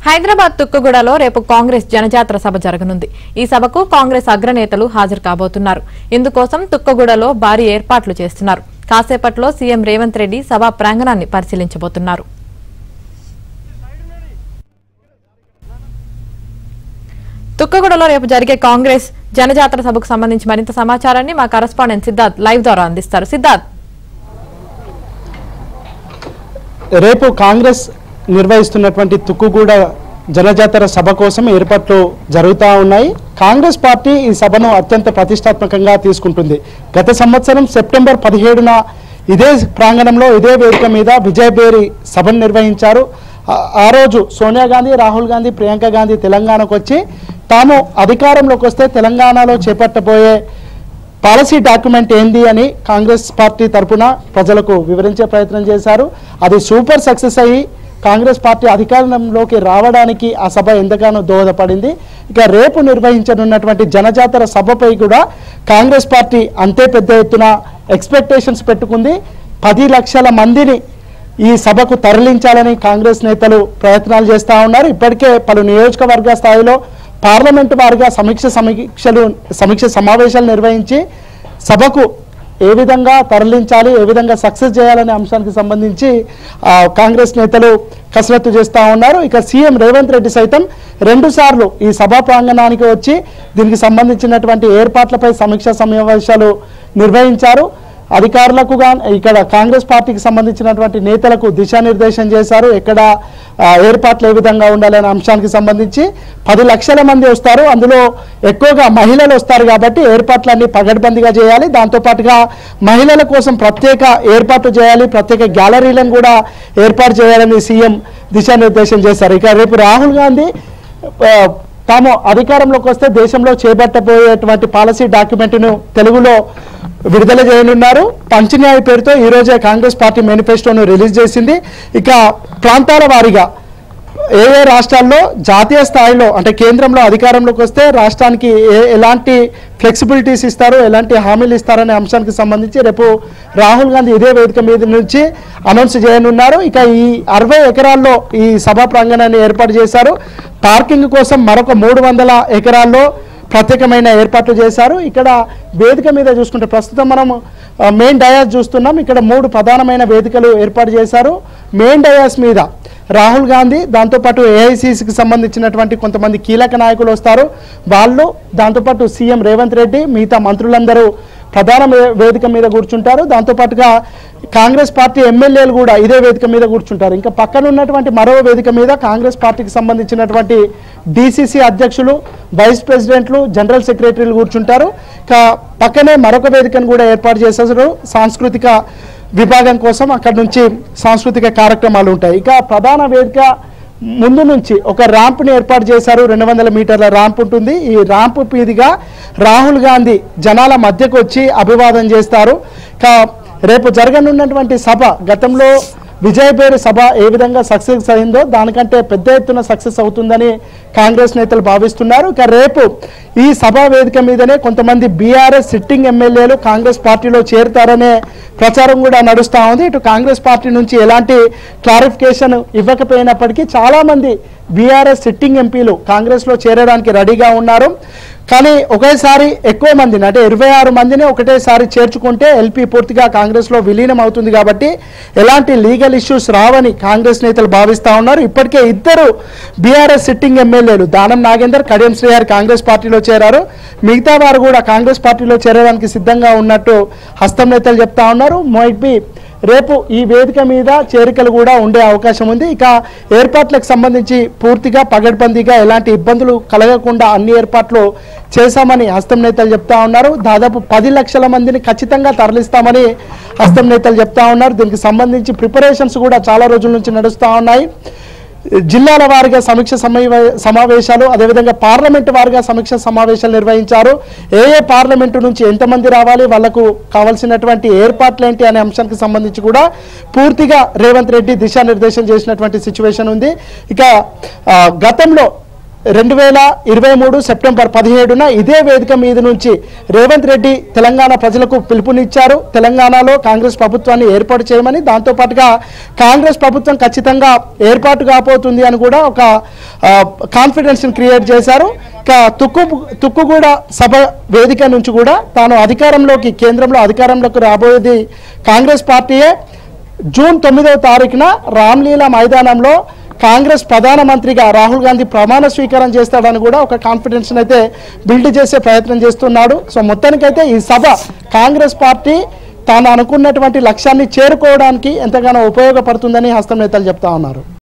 హైదరాబాద్ తుక్కుగూడలో రేపు కాంగ్రెస్ జనజాతర సభ జరగనుంది. ఈ సభకు కాంగ్రెస్ అగ్రనేతలు హాజరు కాబోతున్నారు. ఇందుకోసం తుక్కుగూడలో భారీ ఏర్పాట్లు చేస్తున్నారు. కాసేపట్లో సీఎం రేవంత్ రెడ్డి సభా ప్రాంగణాన్ని పరిశీలించబోతున్నారు. తుక్కుగూడలో రేపు జరిగే కాంగ్రెస్ జనజాతర సభకు సంబంధించి మరింత సమాచారాన్ని మా కరెస్పాండెంట్ సిద్ధార్థ్ లైవ్ ద్వారా అందిస్తారు. సిద్ధార్థ్, రేపు కాంగ్రెస్ నిర్వహిస్తున్నటువంటి తుక్కుగూడ జనజాతర సభ కోసం ఏర్పాట్లు జరుగుతూ ఉన్నాయి. కాంగ్రెస్ పార్టీ ఈ సభను అత్యంత ప్రతిష్టాత్మకంగా తీసుకుంటుంది. గత సంవత్సరం సెప్టెంబర్ 17న ఇదే ప్రాంగణంలో ఇదే వేదిక మీద విజయబేరి సభను నిర్వహించారు. ఆ రోజు సోనియా గాంధీ, రాహుల్ గాంధీ, ప్రియాంక గాంధీ తెలంగాణకు వచ్చి తాము అధికారంలోకి వస్తే తెలంగాణలో చేపట్టబోయే పాలసీ డాక్యుమెంట్ ఏంది అని కాంగ్రెస్ పార్టీ తరఫున ప్రజలకు వివరించే ప్రయత్నం చేశారు. అది సూపర్ సక్సెస్ అయ్యి కాంగ్రెస్ పార్టీ అధికారంలోకి రావడానికి ఆ సభ ఎంతగానో దోహదపడింది. ఇక రేపు నిర్వహించనున్నటువంటి జనజాతర సభపై కూడా కాంగ్రెస్ పార్టీ అంతే పెద్ద ఎత్తున ఎక్స్పెక్టేషన్స్ పెట్టుకుంది. 10 లక్షల మందిని ఈ సభకు తరలించాలని కాంగ్రెస్ నేతలు ప్రయత్నాలు చేస్తూ ఉన్నారు. ఇప్పటికే పలు నియోజకవర్గ స్థాయిలో పార్లమెంటు వారిగా సమీక్ష సమావేశాలు నిర్వహించి సభకు ఏ విధంగా తరలించాలి, ఏ విధంగా సక్సెస్ చేయాలనే అంశానికి సంబంధించి కాంగ్రెస్ నేతలు కసరత్తు చేస్తూ ఉన్నారు. ఇక సీఎం రేవంత్ రెడ్డి సైతం 2 సార్లు ఈ సభా ప్రాంగణానికి వచ్చి దీనికి సంబంధించినటువంటి ఏర్పాట్లపై సమీక్షా సమావేశాలు నిర్వహించారు. అధికారులకు ఇక్కడ కాంగ్రెస్ పార్టీకి సంబంధించినటువంటి నేతలకు దిశానిర్దేశం చేశారు. ఎక్కడ ఏర్పాట్లు ఏ విధంగా ఉండాలనే అంశానికి సంబంధించి 10 లక్షల మంది వస్తారు, అందులో ఎక్కువగా మహిళలు వస్తారు కాబట్టి ఏర్పాట్లన్నీ పగడ్బందీగా చేయాలి. దాంతోపాటుగా మహిళల కోసం ప్రత్యేక ఏర్పాట్లు చేయాలి, ప్రత్యేక గ్యాలరీలను కూడా ఏర్పాటు చేయాలని సీఎం దిశానిర్దేశం చేశారు. ఇక రేపు రాహుల్ గాంధీ తాము అధికారంలోకి వస్తే దేశంలో చేపట్టబోయేటువంటి పాలసీ డాక్యుమెంట్ను తెలుగులో విడుదల చేయనున్నారు. పంచన్యాయ పేరుతో ఈరోజే కాంగ్రెస్ పార్టీ మేనిఫెస్టోను రిలీజ్ చేసింది. ఇక ప్రాంతాల వారీగా ఏ రాష్ట్రాల్లో జాతీయ స్థాయిలో అంటే కేంద్రంలో అధికారంలోకి వస్తే రాష్ట్రానికి ఎలాంటి ఫ్లెక్సిబిలిటీస్ ఇస్తారు, ఎలాంటి హామీలు ఇస్తారనే అంశానికి సంబంధించి రేపు రాహుల్ గాంధీ ఇదే వేదిక మీద నుంచి అనౌన్స్ చేయనున్నారు. ఇక ఈ 60 ఎకరాల్లో ఈ సభా ప్రాంగణాన్ని ఏర్పాటు చేశారు. పార్కింగ్ కోసం మరొక 300 ఎకరాల్లో ప్రత్యేకమైన ఏర్పాట్లు చేశారు. ఇక్కడ వేదిక మీద చూసుకుంటే ప్రస్తుతం మనం మెయిన్ డయాస్ చూస్తున్నాం. ఇక్కడ 3 ప్రధానమైన వేదికలు ఏర్పాటు చేశారు. మెయిన్ డయాస్ మీద రాహుల్ గాంధీ, దాంతోపాటు ఏఐసిసికి సంబంధించినటువంటి కొంతమంది కీలక నాయకులు వస్తారు. వాళ్ళు దాంతోపాటు సీఎం రేవంత్ రెడ్డి, మిగతా మంత్రులందరూ ప్రధాన వేదిక మీద కూర్చుంటారు. దాంతోపాటుగా కాంగ్రెస్ పార్టీ ఎమ్మెల్యేలు కూడా ఇదే వేదిక మీద కూర్చుంటారు. ఇంకా పక్కన ఉన్నటువంటి మరో వేదిక మీద కాంగ్రెస్ పార్టీకి సంబంధించినటువంటి డిసిసి అధ్యక్షులు, వైస్ ప్రెసిడెంట్లు, జనరల్ సెక్రటరీలు కూర్చుంటారు. పక్కనే మరొక వేదికను కూడా ఏర్పాటు చేశారు సాంస్కృతిక విభాగం కోసం. అక్కడి నుంచి సాంస్కృతిక కార్యక్రమాలు ఉంటాయి. ఇక ప్రధాన వేదిక ముందు నుంచి ఒక ర్యాంప్ని ఏర్పాటు చేశారు. 200 మీటర్ల ర్యాంప్ ఉంటుంది. ఈ ర్యాంప్ మీదుగా రాహుల్ గాంధీ జనాల మధ్యకు వచ్చి అభివాదం చేస్తారు. రేపు జరగనున్నటువంటి సభ గతంలో విజయబేరి సభ ఏ విధంగా సక్సెస్ అయిందో దానికంటే పెద్ద ఎత్తున సక్సెస్ అవుతుందని కాంగ్రెస్ నేతలు భావిస్తున్నారు. ఇక రేపు ఈ సభా వేదిక మీదనే కొంతమంది బీఆర్ఎస్ సిట్టింగ్ ఎమ్మెల్యేలు కాంగ్రెస్ పార్టీలో చేరుతారనే ప్రచారం కూడా నడుస్తూ ఉంది. ఇటు కాంగ్రెస్ పార్టీ నుంచి ఎలాంటి క్లారిఫికేషన్ ఇవ్వకపోయినప్పటికీ చాలామంది బీఆర్ఎస్ సిట్టింగ్ ఎంపీలు కాంగ్రెస్లో చేరడానికి రెడీగా ఉన్నారు. కానీ ఒకేసారి ఎక్కువ మందిని అంటే 26 మందిని ఒకటేసారి చేర్చుకుంటే ఎల్పీ పూర్తిగా కాంగ్రెస్లో విలీనం అవుతుంది కాబట్టి ఎలాంటి లీగల్ ఇష్యూస్ రావని కాంగ్రెస్ నేతలు భావిస్తూ ఉన్నారు. ఇప్పటికే 2 బీఆర్ఎస్ సిట్టింగ్ ఎమ్మెల్యేలు దానం నాగేందర్, కడియం శ్రీహరి కాంగ్రెస్ పార్టీలో చేరారు. మిగతా వారు కూడా కాంగ్రెస్ పార్టీలో చేరడానికి సిద్ధంగా ఉన్నట్టు హస్తం నేతలు చెప్తా ఉన్నారు. రేపు ఈ వేదిక మీద చేరికలు కూడా ఉండే అవకాశం ఉంది. ఇక ఏర్పాట్లకు సంబంధించి పూర్తిగా పగడ్బందీగా ఎలాంటి ఇబ్బందులు కలగకుండా అన్ని ఏర్పాట్లు చేశామని హస్తం నేతలు చెప్తా ఉన్నారు. దాదాపు 10 లక్షల మందిని ఖచ్చితంగా తరలిస్తామని హస్తం నేతలు చెప్తా ఉన్నారు. దీనికి సంబంధించి ప్రిపరేషన్స్ కూడా చాలా రోజుల నుంచి నడుస్తూ ఉన్నాయి. జిల్లాల వారిగా సమీక్ష సమావేశాలు, అదేవిధంగా పార్లమెంటు వారిగా సమీక్ష సమావేశాలు నిర్వహించారు. ఏ పార్లమెంటు నుంచి ఎంతమంది రావాలి, వాళ్లకు కావాల్సినటువంటి ఏర్పాట్లు ఏంటి అనే అంశానికి సంబంధించి కూడా పూర్తిగా రేవంత్ రెడ్డి దిశానిర్దేశం చేసినటువంటి సిచ్యువేషన్ ఉంది. ఇక గతంలో 2023 సెప్టెంబర్ 17న ఇదే వేదిక మీద నుంచి రేవంత్ రెడ్డి తెలంగాణ ప్రజలకు పిలుపునిచ్చారు. తెలంగాణలో కాంగ్రెస్ ప్రభుత్వాన్ని ఏర్పాటు చేయమని, దాంతోపాటుగా కాంగ్రెస్ ప్రభుత్వం ఖచ్చితంగా ఏర్పాటు కాబోతుంది అని కూడా ఒక కాన్ఫిడెన్స్ని క్రియేట్ చేశారు. తుక్కుగూడ సభ వేదిక నుంచి కూడా తాను కేంద్రంలో అధికారంలోకి రాబోయేది కాంగ్రెస్ పార్టీయే. జూన్ 9వ తారీఖున రామ్లీలా మైదానంలో కాంగ్రెస్ ప్రధానమంత్రిగా రాహుల్ గాంధీ ప్రమాణ స్వీకారం చేస్తాడని కూడా ఒక కాన్ఫిడెన్స్ అయితే బిల్డ్ చేసే ప్రయత్నం చేస్తున్నాడు. సో మొత్తానికైతే ఈ సభ కాంగ్రెస్ పార్టీ తాను అనుకున్నటువంటి లక్ష్యాన్ని చేరుకోవడానికి ఎంతగానో ఉపయోగపడుతుందని హస్తం నేతలు చెప్తా ఉన్నారు.